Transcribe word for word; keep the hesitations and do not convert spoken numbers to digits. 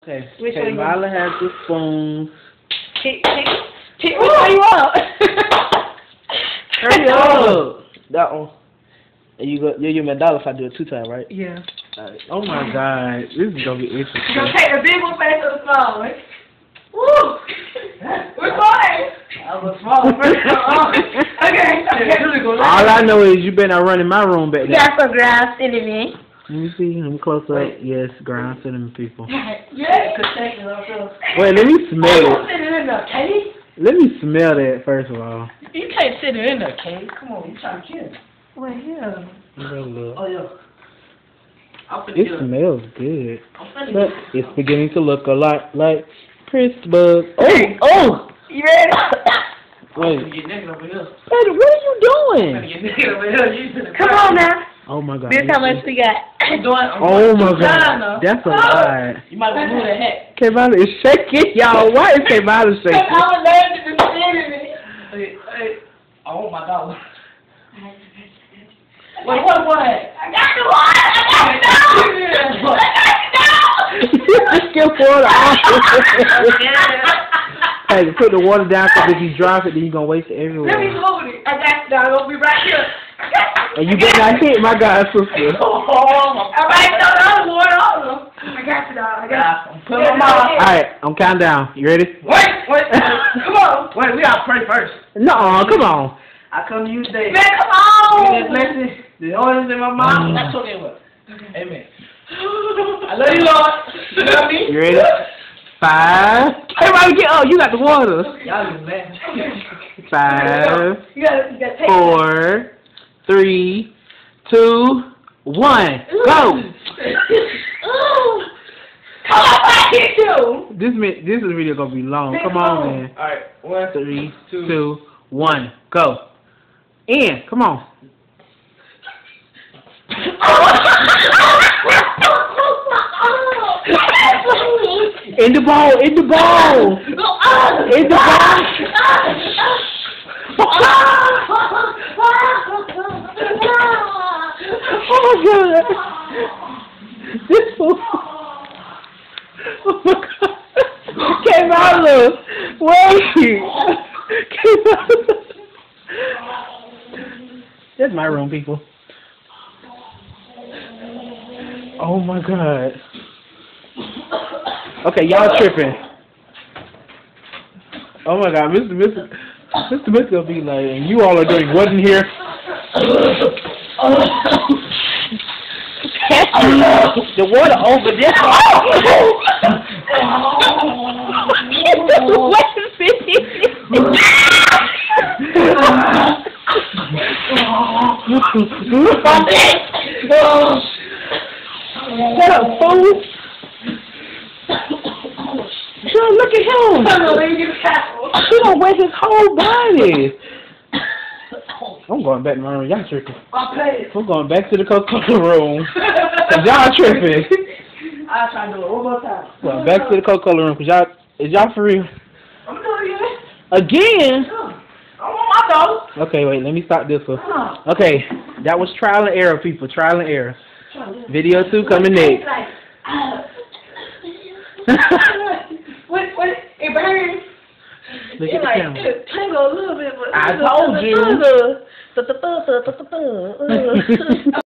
Okay. Which okay, one? Mila has the spoon. Pick, pick, pick which one you want. Hurry up. That one. And you go, you give me a dollar if I do it two times, right? Yeah. Right. Oh my God, this is gonna be interesting. You're gonna take the big one face of the small one. Woo! We're fine. I was small first. Okay. All I know is you better not run in my room back there. Got some ground cinnamon. Let me see. Let me close up. Yes, ground cinnamon people. Yeah. Wait, let me smell it. Sit it in the cake. Let me smell that first of all. You can't sit it in the cake. Come on, you trying to kill it. Well, yeah. Oh yeah. It smells good, but it's beginning to look a lot like Christmas. Oh, oh! You ready? Wait. Get naked over here. Hey, what are you doing? Get over here. Come on now. Oh my God. This how much we got. I'm doing, I'm oh my God. That's a lot. You might want to move the hat. K-Mila is shaking, y'all. Why is K-Mila shaking? I was learning to stand in it. Hey, hey. Oh my God. Wait, what one? I got the one! I got it down! I got it down! You skip water off. Hey, put the water down because if you drop it, then you're going to waste it everywhere. Let me hold it. I got it down. I'm going to be right here. And you better not hit my God, sister. Oh, all right, so that was water all I got you, dog. I got you. Put it on my All right, I'm counting down. You ready? Wait, wait. Come on. Wait, we got to pray first. No, come on. I come to you today. Man, come on. Blessing. The oil is in my mouth. That's okay with. Amen. I love you, Lord. You love me? You ready? Five. Everybody get up. You got the water. Y'all is mad. Five. You gotta, you gotta take four. Three. Two. One. Go. Come on, I hit you. This mi- this is video gonna be long. Come on, man. All right. One. Three. Two. two one. Go. In. Come on. In the ball, in the ball, in the ball. Oh my God! This fool. Oh my God! K-Mila, wait! K-Mila. That's my room, people. Oh my God. Okay, y'all tripping. Oh my God, Mister Mister Mister Mister gonna be like, and you all are doing what in here? The water over there. Shut up, fool! Sure, look at him. He don't wet his whole body. I'm going back to my room. Y'all tripping. I'm going back to the Coca-Cola room. Cause y'all tripping. I'll try to do it one more time. Going back to the Coca-Cola room. Cause y'all, is y'all for real? I'm doing it again. I want my dog. Okay, wait. Let me stop this one. Okay, that was trial and error, people. Trial and error. Video two coming next. What? What? It burns. Look at the like, camera. It tingle a little bit, but I told you.